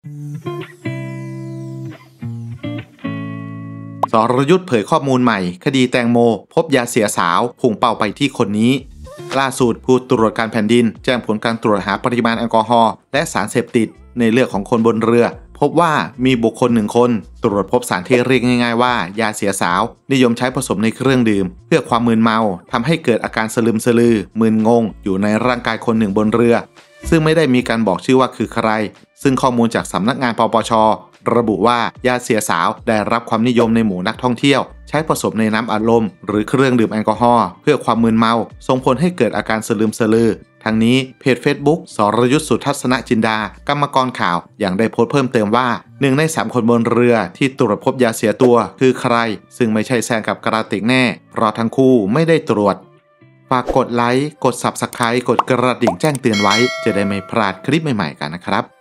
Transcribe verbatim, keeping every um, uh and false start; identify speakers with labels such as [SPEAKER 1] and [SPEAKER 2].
[SPEAKER 1] สรยุทธเผยข้อมูลใหม่คดีแตงโมพบยาเสียสาวพุ่งเป้าไปที่คนนี้ล่าสุดผู้ตรวจการแผ่นดินแจ้งผลการตรวจหาปริมาณแอลกอฮอล์และสารเสพติดในเลือดของคนบนเรือพบว่ามีบุคคลหนึ่งคนตรวจพบสารที่เรียกง่ายๆว่ายาเสียสาวนิยมใช้ผสมในเครื่องดื่มเพื่อความมึนเมาทำให้เกิดอาการสลึมสลือมึนงงอยู่ในร่างกายคนหนึ่งบนเรือซึ่งไม่ได้มีการบอกชื่อว่าคือใครซึ่งข้อมูลจากสำนักงานปปช.ระบุว่ายาเสียสาวได้รับความนิยมในหมู่นักท่องเที่ยวใช้ผสมในน้ำอัดลมหรือเครื่องดื่มแอลกอฮอล์เพื่อความมึนเมาส่งผลให้เกิดอาการสลืมสลือทั้งนี้เพจ Facebook สรยุทธสุทัศนจินดากรรมกรข่าวอย่างได้โพสต์เพิ่มเติมว่าหนึ่งในสามคนบนเรือที่ตรวจพบยาเสียตัวคือใครซึ่งไม่ใช่แซงกับกระติกแน่เพราะทั้งคู่ไม่ได้ตรวจฝากกดไลค์กด ซับสไครบ์ กดกระดิ่งแจ้งเตือนไว้จะได้ไม่พลาดคลิปใหม่ๆกันนะครับ